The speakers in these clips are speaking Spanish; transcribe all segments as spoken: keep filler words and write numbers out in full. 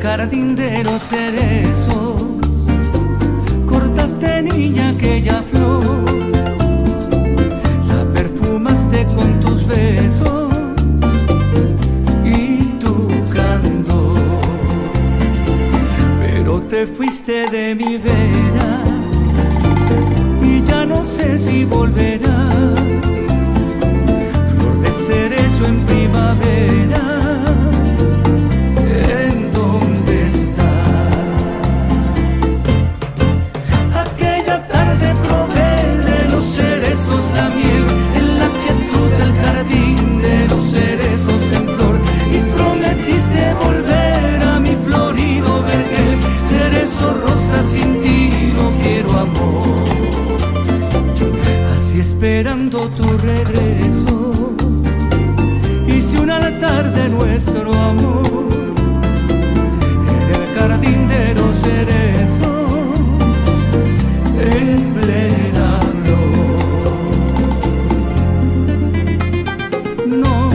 jardín de los cerezos, cortaste, niña, aquella flor, la perfumaste con tus besos y tu candor, pero te fuiste de mi vera y ya no sé si volverás. Flor de cerezo en primavera, ¿en dónde estás? Aquella tarde probé de los cerezos la miel, en la quietud del jardín de los cerezos en flor, y prometiste volver a mi florido vergel. Cerezo rosa, sin ti no quiero amor, así esperando tu regreso hice un altar de nuestro amor en el jardín de los cerezos en plena flor. No,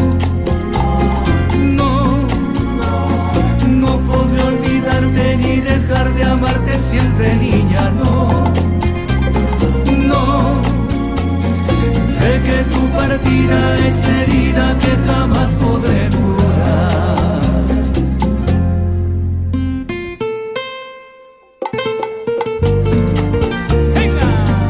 no, no podré olvidarte ni dejar de amarte siempre, niña, no, no. Sé que tu partida es herida que jamás podré curar. ¡Venga!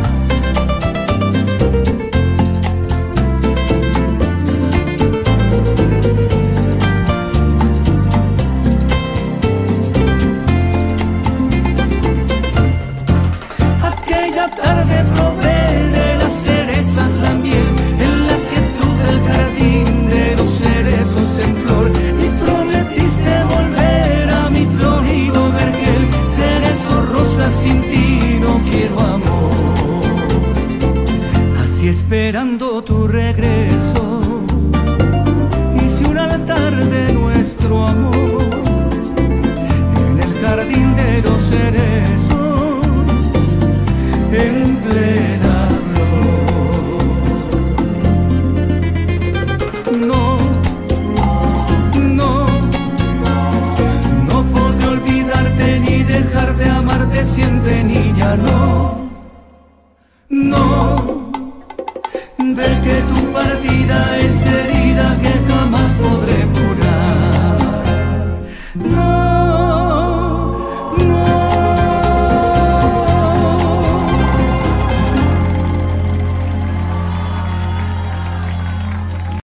Aquella tarde probé de las cerezas la miel, en la quietud del jardín de los cerezos en flor, y prometiste volver a mi florido vergel. Cerezo rosa, sin ti no quiero amor, así esperando tu regreso